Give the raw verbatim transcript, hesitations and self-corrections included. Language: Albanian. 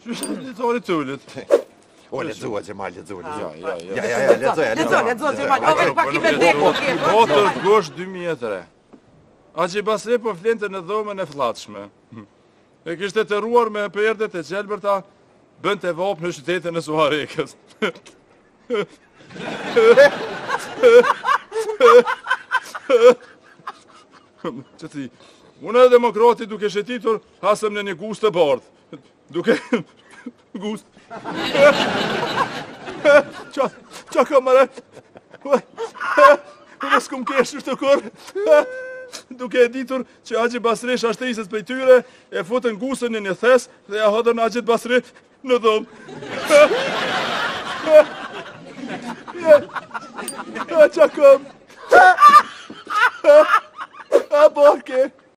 Lexoni tullet. O, lexua Gjemal, lexua, lexua. Ja, ja, Ja, ja, ja, lexoja, Lexo, lexo Gjemal. O veç pak i me deku ke. Katër gosh dy mijë e tre. Aqi Basri po flinte në dhomën e fllaqshme. E kishte të ruar me perdet e gjelbërta, bënte vop në qytetin e Suarekës. Që ti, unë e demokrati duke shetitur, hasëm në një gust të bardhë. Duke... gust... Qa, qa ka mëre? Unë s'kum keshur të kur. Duke e ditur që Aqi Basri shashtrisës për tyre, e futën gusën në një thes dhe ja hodën Aqit Basri në dhomë. Qa kam? A borke?